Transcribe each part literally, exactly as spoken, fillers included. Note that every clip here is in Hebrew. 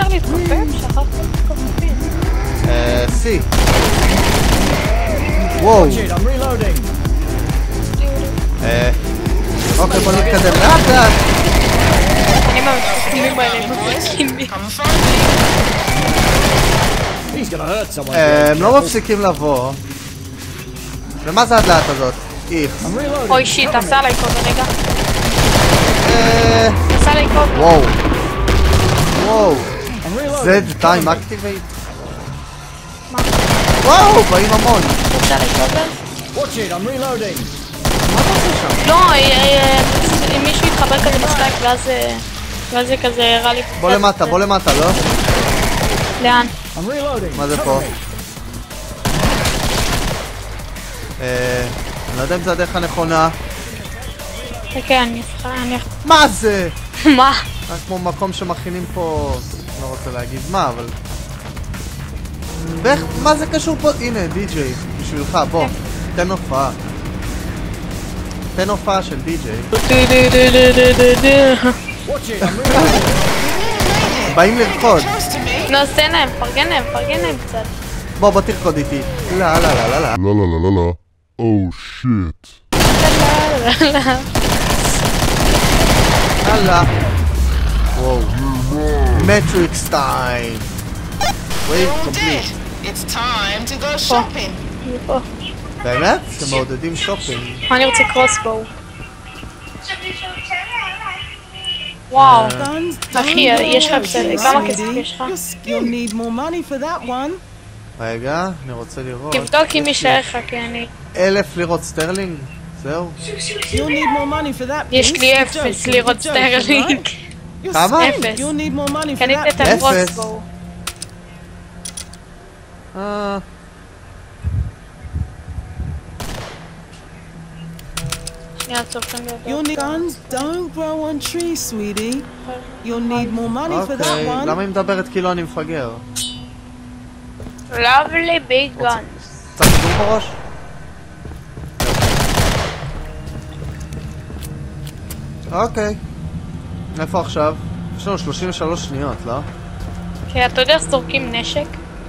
אפשר להתכופף? שכחתי להתכופפים. אה, סי. וואו. אה, אוקיי, בוא נתקדם לאט לאט. אני מהמתכופפים האלה, מפסיקים לי. הם לא מפסיקים לבוא. ומה זה הדלת הזאת? איך. אוי שיט, תעשה עליי קוד רגע. אה... תעשה עליי קוד. וואו. וואו. זד טיים אקטיבייט. מה? וואו, באים המון. תעשה עליי קוד. מה אתה עושה שם? לא, אם מישהו יתחבר כזה בסלייק ואז ואז זה כזה הראה לי... בוא למטה, בוא למטה, לא? לאן? מה זה פה? אה... אני לא יודע אם זה הדרך הנכונה. כן, אני אסחה, אני... מה זה? מה? רק כמו מקום שמכינים פה... לא רוצה להגיד מה, אבל... ואיך... מה זה קשור פה? הנה, די-ג'יי, בשבילך, בוא. תן הופעה. תן הופעה של די-ג'יי. באים לרקוד. לא, תן להם, פרגן להם, פרגן להם קצת. בוא, בוא תרקוד איתי. לא, לא, לא, לא, לא. לא, לא, לא, לא, לא. או שיט. הלאה. וואו. מטריקס טיים. וייב קומפליט. פה. באמת? אתם מעודדים שופינג. אני רוצה קרוסבואו. וואו. אחי, יש לך בסדר. כמה כסף יש לך? רגע, אני רוצה לראות. תבדוק אם יישאר לך, כי אני... אלף לירות סטרלינג? זהו? יש לי אפס לירות סטרלינג. כמה? אפס. קנית את הקרוסבואו. אה... שנייה, צופים You'll ביותר. need guns. Don't grow on trees, sweetie. You'll need more money for that אוקיי, one. למה היא מדברת כאילו אני מפגר? Lovely big guns. צריך כדור בראש? אוקיי. איפה עכשיו? יש לנו שלושים ושלוש שניות, לא? כן, אתה יודע שזורקים נשק?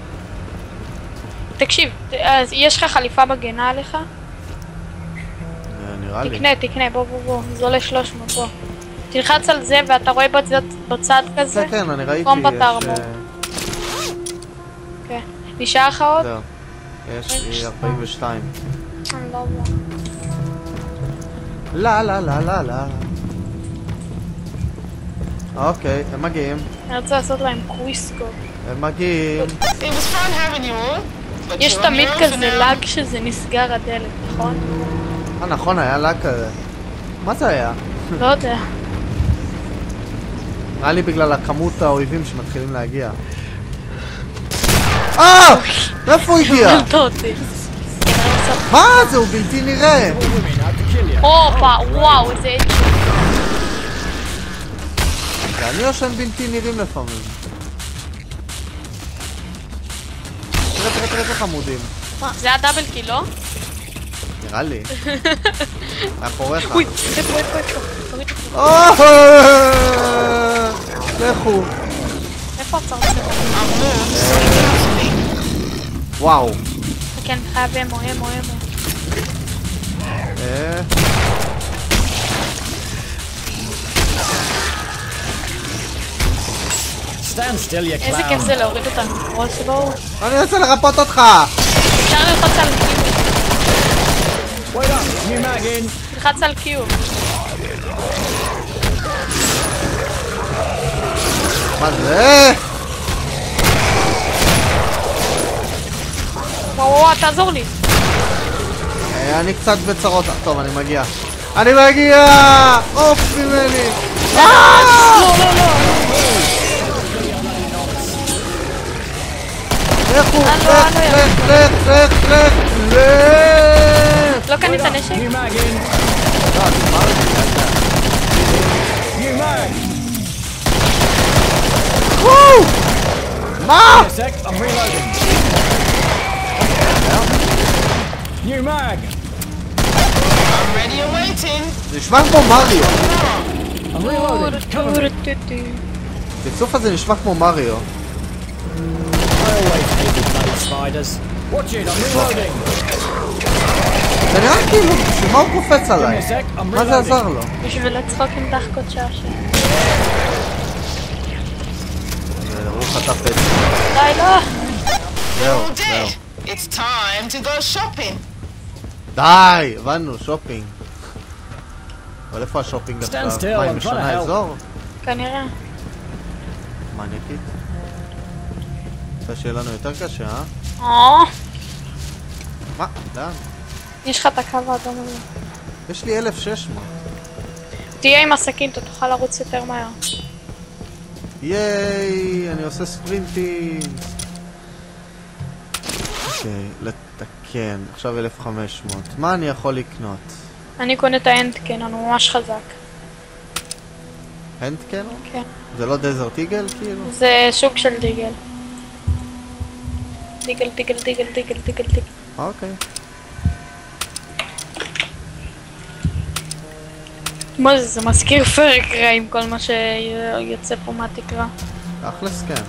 תקשיב, אז יש לך חליפה בגנה עליך? נראה לי. תקנה, תקנה, בוא בוא בוא, זה עולה שלוש מאות, בוא. תלחץ על זה ואתה רואה בצד, בצד כזה? כן, כן, אני ראיתי. קומבט יש, ארמור. כן. נשאר לך עוד? זהו. יש לי ארבעים ושתיים. אני לא יודע. לא, לא, לא, לא, לא. אוקיי, הם מגיעים. אני רוצה לעשות להם קוויסקו. הם מגיעים. יש תמיד כזה לאג שזה נסגר הדלת, נכון? אה, נכון, היה לה כזה. מה זה היה? לא יודע. נראה לי בגלל הכמות האויבים שמתחילים להגיע. אה! מאיפה הוא הגיע? הבנת אותי. מה זה? הוא בלתי נראה! הופה, וואו, איזה אצ'י. אני יושן בלתי נראים לפעמים. תראה, תראה, תראה איזה חמודים. זה הדאבל קיל, לא? נראה לי. מאחוריך. אוי, איפה, איפה, איפה? תוריד את זה. לכו. איפה עצרת? וואו. כן, חייב אמו, אמו, אמו. אה... איזה כיף זה להוריד אותנו. קרוסבואו. אני רוצה לרפות אותך! אפשר ללחוץ על קיוב. תלחץ על קיוב. מה זה? וואו וואו, תעזור לי. אני קצת בצרות. טוב, אני מגיע. אני מגיע! אוף ממני! לא, לא, לא. לכו! לך, לך, לך, לך, לך! לך! לא קנית נשק? מה? זה נשמע כמו מריו. הציפצוף הזה נשמע כמו מריו. זה נראה כאילו, שמה הוא קופץ עליי? מה זה עזר לו? בשביל לצחוק עם דחקות שעשע. הוא חטף את זה. די, לא! זהו, זהו. It's time to go shopping. די, הבנו, שופינג. אבל איפה השופינג עכשיו? מה, היא משנה אזור? כנראה. מניאקית. רוצה שיהיה לנו יותר קשה, אה? או! מה? לאן? יש לך את הקו האדום הזה. יש לי אלף ושש מאות. תהיה עם הסכין, אתה תוכל לרוץ יותר מהר. ייי, אני עושה ספרינטים. אוקיי, לתקן. עכשיו אלף וחמש מאות. מה אני יכול לקנות? אני קונה את האנדקן, הוא ממש חזק. הנדקן? כן. זה לא דזרט איגל כאילו? זה סוג של דיגל. דיגל, דיגל, דיגל, דיגל, דיגל, דיגל. אוקיי. מה זה? זה מזכיר פרק רע עם כל מה שיוצא פה מהתקרה. תכלס כן.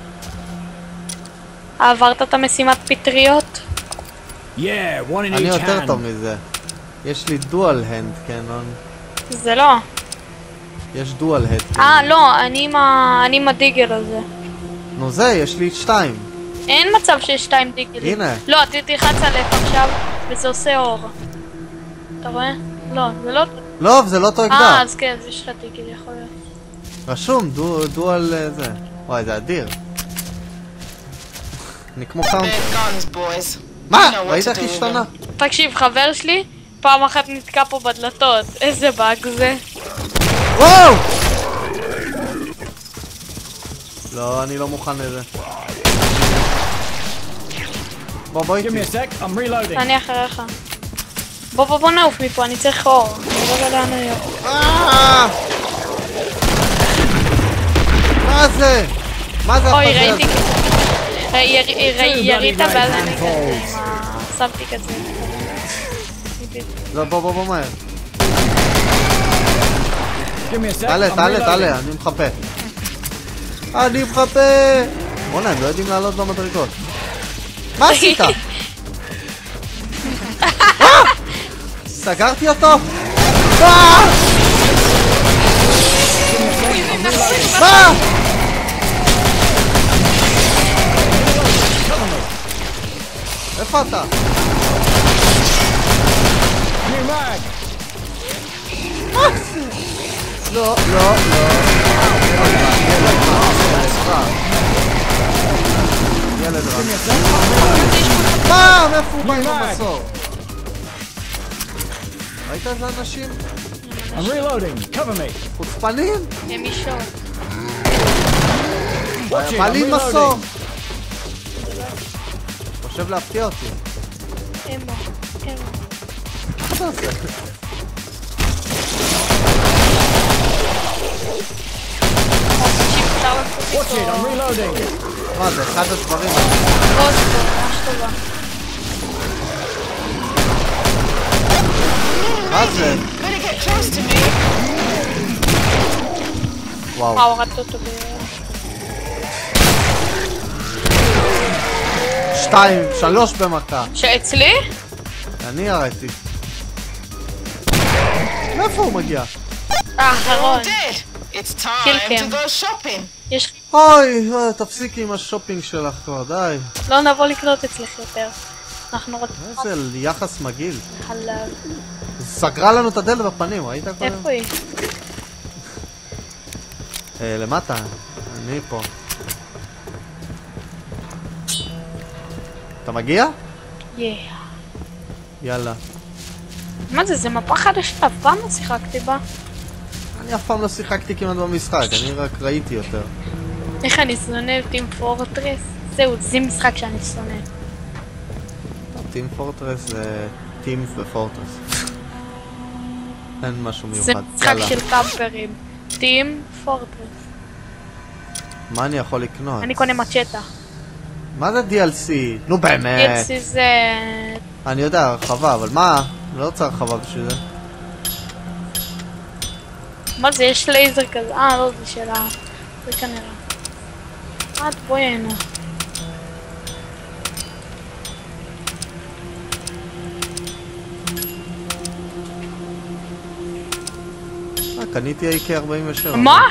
עברת את המשימת פטריות? אני יותר טוב מזה. יש לי דואל הנד קנון. זה לא. יש דואל הנד קנון. אה, לא, אני עם ה- אני עם הדיגל הזה. נו זה, יש לי שתיים. אין מצב שיש שתיים דיגלים. הנה. לא, ת- תלחץ עליך עכשיו, וזה עושה אור. אתה רואה? לא, זה לא... לא, זה לא אותו אה, אקדח. אז כן, אז יש לך דיגל, יכול להיות. רשום, דו- דואל אה, זה. וואי, זה אדיר. אני כמו קאונטר. Big guns, boys. מה? You know what ראית to איך do with השתנה? תקשיב, חבר שלי, פעם אחת נתקע פה בדלתות. איזה באג זה. וואו! לא, אני לא מוכן לזה. בוא, בוא איתי. אני אחריך. בוא בוא בוא נעוף מפה, אני צריך אור. אני לא יודע לאן אני אעוף. אה! מה זה? מה זה אוי, הפאזל ראיתי הזה? כזה. ירית ואז אני כזה עם ה... שמתי כזה. לא, בוא, בוא, בוא מהר. תעלה, תעלה, תעלה, אני מחפה. אני מחפה! בוא'נה, הם לא יודעים לעלות במדרגות. מה עשית? אה! סגרתי אותו? אה! מה? איפה אתה? לא, לא, לא. ילד רע. מה? מאיפה הוא בא עם המסור? ראית איזה אנשים? I'm reloading. Cover me. חוצפנים? הם אישור. בא לי עם מסור. חושב להפתיע אותי. אמו, אמו. מה אתה עושה? Watch it. I'm reloading. מה זה? אחד הדברים. קוסטו, ממש טובה. מה זה? Better get close to me. וואו. וואו, הורדת אותו ב... שתיים, שלוש במכה. שאצלי? אני הראיתי. מאיפה הוא מגיע? האחרון. All dead. It's time Kill to cam. go shopping. יש... אוי, אוי, תפסיקי עם השופינג שלך כבר, די. לא נבוא לקנות אצלך יותר. אנחנו רוצים... איזה יחס מגעיל. חלב. סגרה לנו את הדלת בפנים, ראית קודם? איפה היא? אה, למטה. אני פה. אתה מגיע? יא. יאללה. מה זה? זה מפה חדשה, אף פעם לא שיחקתי בה. אני אף פעם לא שיחקתי כמעט במשחק, אני רק ראיתי יותר. איך אני שונא טים פורטרס? זהו, זה משחק שאני שונא. טים פורטרס זה טים ופורטרס. אין משהו מיוחד. זה משחק יאללה. של קמפרים. טים פורטרס. מה אני יכול לקנות? אני קונה מצ'טה. מה זה די אל סי? נו באמת. די אל סי זה... אני יודע, הרחבה, אבל מה? לא רוצה הרחבה בשביל זה. מה זה? יש לייזר כזה. אה, לא, זה של ה... זה כנראה. עד בואי הנה. אה, קניתי איי קיי ארבעים ושבע. מה?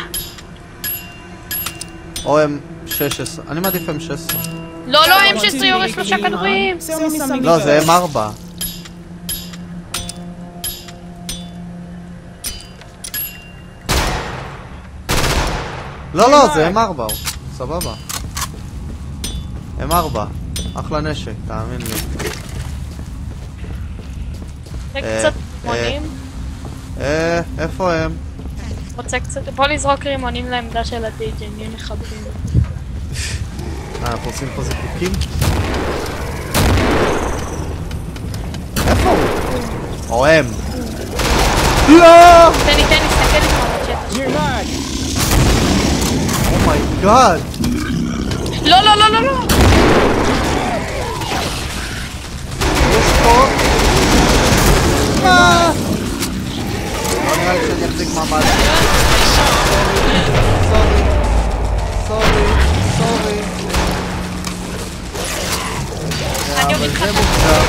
או אם שש עשרה. אני מעדיף אם שש עשרה. לא, לא, אם שש עשרה יורה שלושה כדורים. Sell me some לא, זה אם ארבע. לא, לא, זה אם ארבע. סבבה. אם ארבע. אחלה נשק, תאמין לי. זה אה, קצת רימונים. אה, איפה הם? רוצה קצת... בוא נזרוק רימונים לעמדה של הדי-ג'יי, נהיה מכבדים. אה, אנחנו עושים פה זיקוקים? איפה הוא? או הם. לא! תן לי, תן לי, סתכל לי כמו בצ'טה. New mag! אומייגאד! לא, לא, לא, לא, לא! יש פה... מה? לא נראה לי שאני אחזיק מעמד. סורי. סורי. סורי. אני אבל אוריד זה לך. מוקדם.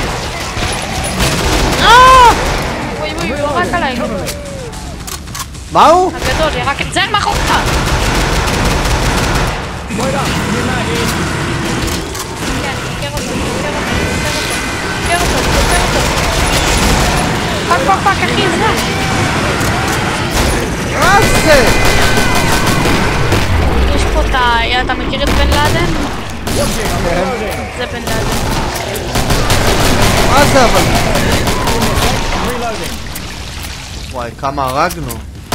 אה! וואי וואי, הוא יורק עליי. מה הוא? הגדול, ירק את זה מאחורך! Wait up! New mag in! כן, תקר אותו, תקר אותו, תקר אותו, תקר אותו, תקר אותו. פאק פאק פאק, אחי, זה! מה זה? יש פה את ה... אתה מכיר את בן לאדן? Watching! I'm reloading! זה בן לאדן. מה זה אבל? I'm reloading! וואי, כמה הרגנו.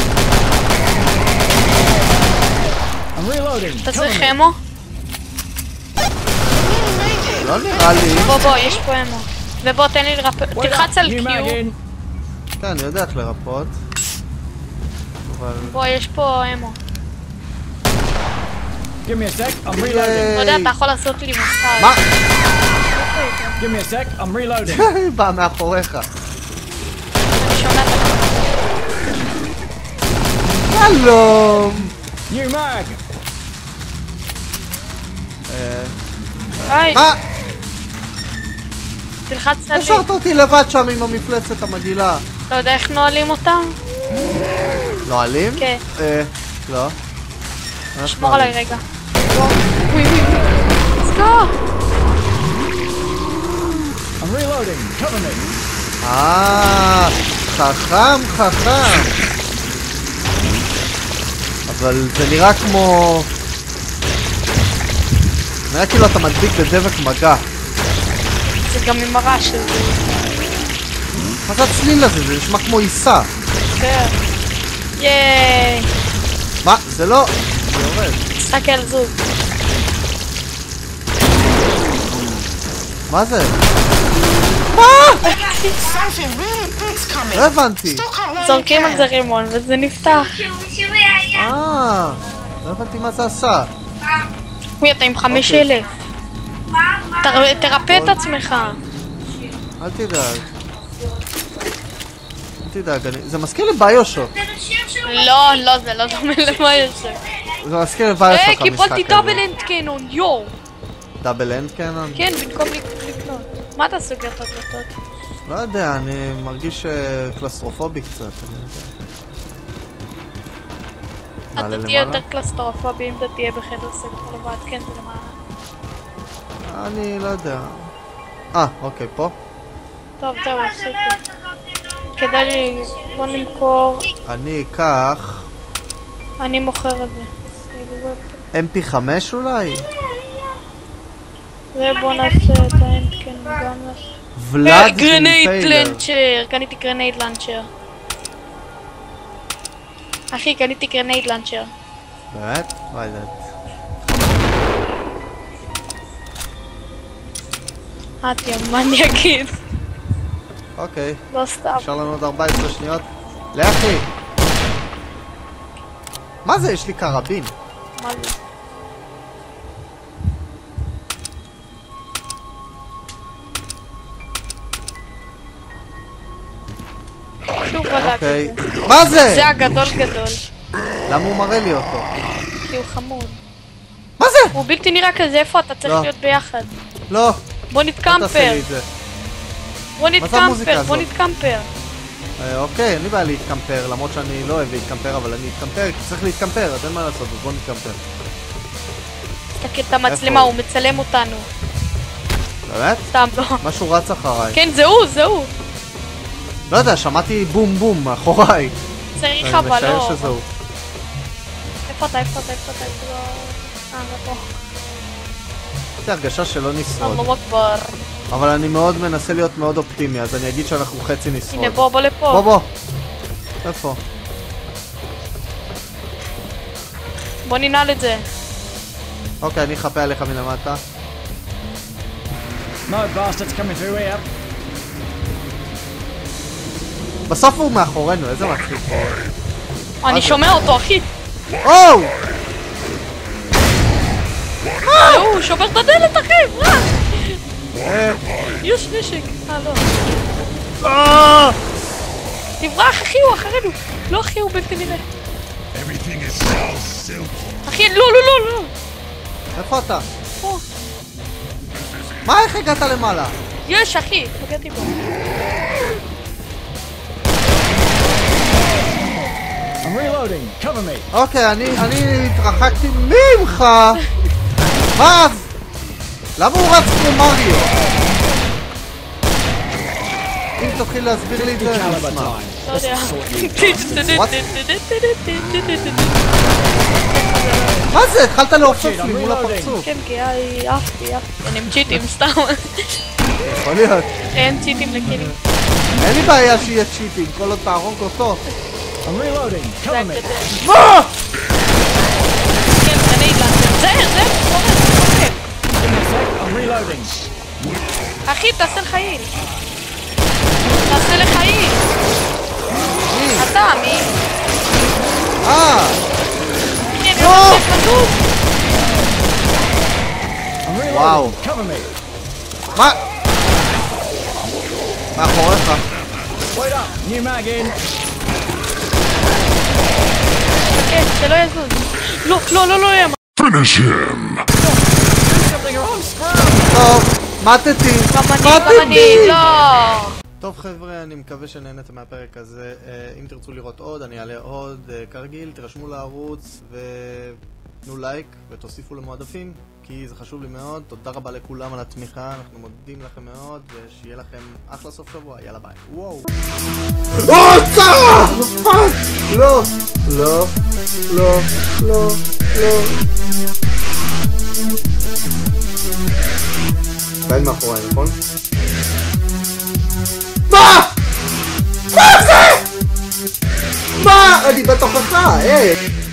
I'm reloading! אתה Cover צריך me! אמו? לא נראה לי. בוא בוא, יש פה אמו. ובוא, תן לי לרפא... Wait תלחץ up! על New mag Q. in! כן, אני יודע איך לרפות. אבל... בוא, יש פה אמו. Give me a sec, I'm reloading! אתה יודע, אתה יכול לעשות לי מסחר. מה? Give me a sec, I'm reloading! היא באה מאחוריך. אני שומעת את שלום! New mag! אה, היי, מה? תלחץ על לי. השארת אותי לבד שם עם המפלצת המגעילה. אתה יודע איך נועלים אותם? נועלים? כן. אה, לא. איך שמור עליי נועלים? רגע. וואי וואי וואי. let's go! I'm reloading! Cover me! אה, חכם, חכם. אבל זה נראה כמו... נראה כאילו אתה מדביק בדבק מגע. זה גם עם הרעש של זה. מה זה הצליל הזה? זה נשמע כמו עיסה. כן. ייי. מה? זה לא... זה יורד. תסתכל זוג. מה זה? Something really big's coming. לא הבנתי. זורקים על זה רימון וזה נפתח. אה, לא הבנתי מה זה עשה. וואי, אתה עם חמש אלף. תרפא את עצמך. אל תדאג. אל תדאג, אני- זה מזכיר לי ביושוק. לא, לא, זה לא דומה למה יש. זה מזכיר לי ביושוק היי, המשחק קיבלתי הזה. דאבל אנד קנון, יואו. דאבל אנד קנון? כן, במקום לקנות. מה אתה סוגר את הדלתות? לא יודע, אני מרגיש אה, קלסטרופובי קצת. אני יודע. נעלה אתה תהיה למעלה? יותר קלסטרופובי אם אתה תהיה בחדר סגור לבד, כן, זה למעלה. אני לא יודע. אה, אוקיי, פה? טוב, טוב, עשיתי. כדאי לי, בוא נמכור, אני אקח... אני מוכר את זה. אם פי חמש אולי? ובוא נעשה את האנד, כן, גם נעשה. ולאד גרנייד אימפיילר. לנצ'ר, קניתי גרנייד לנצ'ר. אחי, קניתי גרנייד לנצ'ר. באמת? לא יודעת. את יא מניאקית. אוקיי, לא סתם. נשאר לנו עוד ארבע עשרה שניות. לכי! מה זה? יש לי קרבין. מה זה? שוב בדק אוקיי. את זה. מה זה? זה הגדול גדול. למה הוא מראה לי אותו? אותי, הוא חמוד. מה זה? הוא בלתי נראה כזה, איפה אתה צריך לא. להיות ביחד? לא. בוא אל תעשה נתקמפר. לי את זה. בוא זה המוזיקה נתקמפר, בוא הזאת? נתקמפר. אה, אוקיי, אין לי בעיה להתקמפר, למרות שאני לא אוהב להתקמפר, אבל אני אתקמפר, כי צריך להתקמפר, אז אין מה לעשות, אז בוא נתקמפר. תסתכל את המצלמה, איפה הוא מצלם אותנו. באמת? סתם, לא. משהו רץ אחריי. כן, זה הוא, זה הוא. לא יודע, שמעתי בום בום מאחוריי. צריך אני אבל, משער לא. שזה הוא. איפה אתה, איפה אתה, איפה אתה, איפה אתה? אה, זה פה. יש לי הרגשה שלא נשרוד. אללה אכבר. אבל אני מאוד מנסה להיות מאוד אופטימי, אז אני אגיד שאנחנו חצי נשרוד. הנה, בוא, בוא לפה. בוא בוא. איפה? בוא ננעל את זה. אוקיי, אני אחפה עליך מלמטה. No bastards coming through here. בסוף הוא מאחורינו, איזה מצחיק. אני שומע אותו, אחי. אוו! אה, הוא שובר את הדלת, אחי. מה? אה, יש נשק. אה, לא. אה! תברח, אחי, הוא אחרינו. לא, אחי, הוא בלתי נראה. אחי, לא, לא, לא, לא. איפה אתה? פה. מה, איך הגעת למעלה? יש, אחי. פגעתי בו. I'm reloading. Cover me. אוקיי, אני אני התרחקתי ממך! מה? למה הוא רץ כמו מריו? אם תתחיל להסביר לי את זה, אני Caliber אשמח. time. לא יודע. מה זה? התחלת לעופף לי מול הפרצוף. כן, כי אהי, אהבתי, אהבתי. אני עם צ'יטים, סתם. יכול להיות. אין צ'יטים לקינים. אין לי בעיה שיהיה צ'יטינג, כל עוד תהרוג אותו. I'm reloading. זה Cover me. הקטע. מה? כן, זה אני הגעתי. זה, זה, קורה, קורה. Give me a sec. I'm reloading. אחי, תעשה לך עיל. תעשה לך עיל. אתה, מי? אה! כן, אני לא! רוצה לזוז. I'm וואו. reloading. Cover me. מה? מאחוריך. Wait up. New mag in. כן, זה לא יזוז. לא, לא, לא, לא יהיה. Finish him! Something or I'm screwed. טוב, מתתי. גם אני, גם אני, לא. טוב חבר'ה, אני מקווה שנהנתם מהפרק הזה. אם תרצו לראות עוד, אני אעלה עוד. כרגיל, תירשמו לערוץ ותנו לייק ותוסיפו למועדפים, כי זה חשוב לי מאוד. תודה רבה לכולם על התמיכה, אנחנו מודים לכם מאוד, ושיהיה לכם אחלה סוף שבוע. יאללה ביי. וואו. אוצה! פאק! לא, לא, לא, לא, לא. בין מאחורי, נכון? מה? מה זה? מה? אני בתוכך, היי!